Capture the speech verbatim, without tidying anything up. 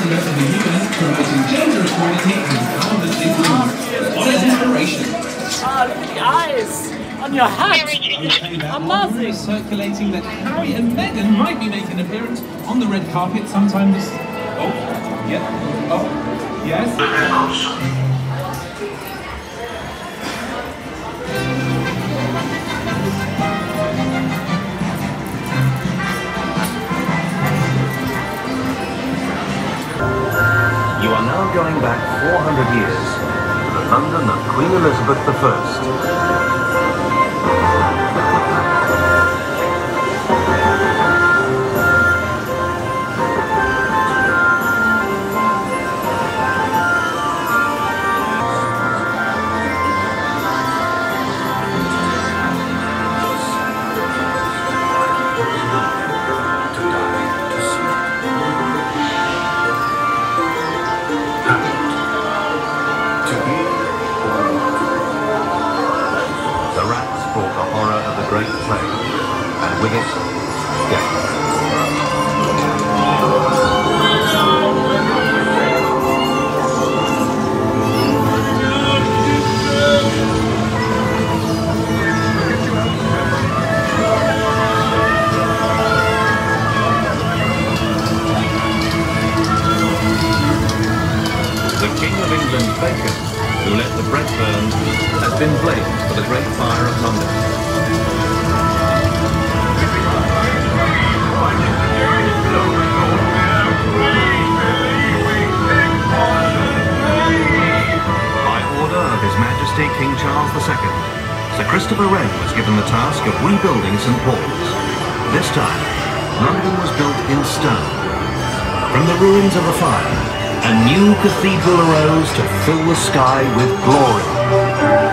ambassador of the U N promoting gender equality and empowerment in women. What an inspiration! Ah, look at the eyes on your hat. Okay, that Amazing. is circulating that Harry and Meghan might be making an appearance on the red carpet sometime this... Oh, yeah. Oh, yes. You are now going back four hundred years to the London of Queen Elizabeth the First. The rats brought the horror of the Great Plague, and with it, death. The King of England, Bacon, who let the bread burn, has been blamed for the Great Fire of London. By order of His Majesty King Charles the Second, Sir Christopher Wren was given the task of rebuilding Saint Paul's. This time, London was built in stone. From the ruins of the fire, a new cathedral arose to fill the sky with glory.